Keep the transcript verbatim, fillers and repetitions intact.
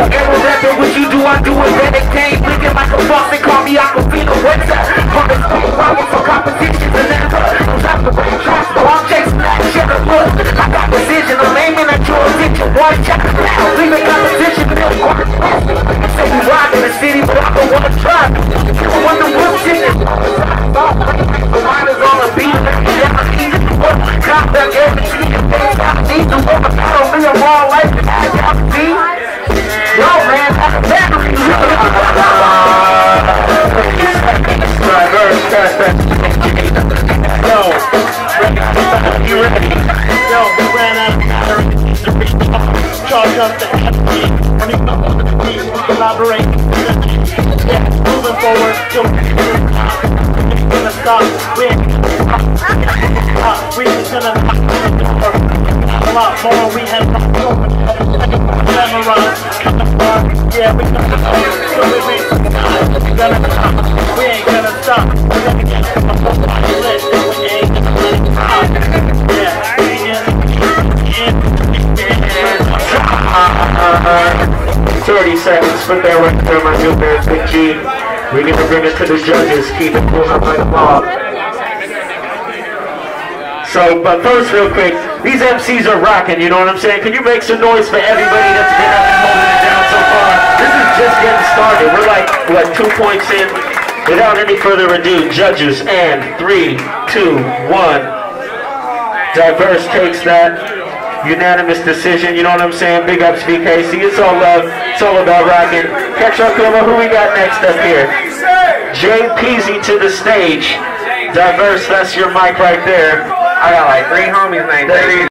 Ever rapping what you do, I do it better. Game blinking like a faucet, call me Aquafina. What's up? From the state, rocking for competitions and never. I'm dropping the brain tracks, so I'm chasing that shit. Look, I got precision, I'm aiming at your attention. One shot now, leaving competition, real quick. Say we rock in the city, but I don't wanna try. I wonder what shit is. The wine is on the beat, yeah, I need it to work. Cop back everything, I need to work. I don't be a raw life, I got to see. Yo, man, that's a battery. Yo, you ready? Yo, we ran out of battery. Charge up the energy. When you come on the team, we collaborate. Yeah, moving forward. Yo, we're gonna stop. We ain't gonna stop. We just gonna a lot more. We have memorized. Yeah, we gonna stop. So we reach the sky. We gonna stop. We ain't gonna stop. We're gonna get a whole lot of lit. We ain't gonna let it stop. Yeah, thirty seconds, put that right there, my new man, Big G. We're gonna bring it to the judges. Keep it cool up like a mob. So, but first, real quick, these M Cs are rocking, you know what I'm saying? Can you make some noise for everybody that's been up and holding it down so far? This is just getting started. We're like, what, two points in? Without any further ado, judges, and three, two, one. Diverse takes that. Unanimous decision, you know what I'm saying? Big ups V K C, it's all love, it's all about rocking. Catch up, who we got next up here? Jay Peasy to the stage. Diverse, that's your mic right there. I got like three homies named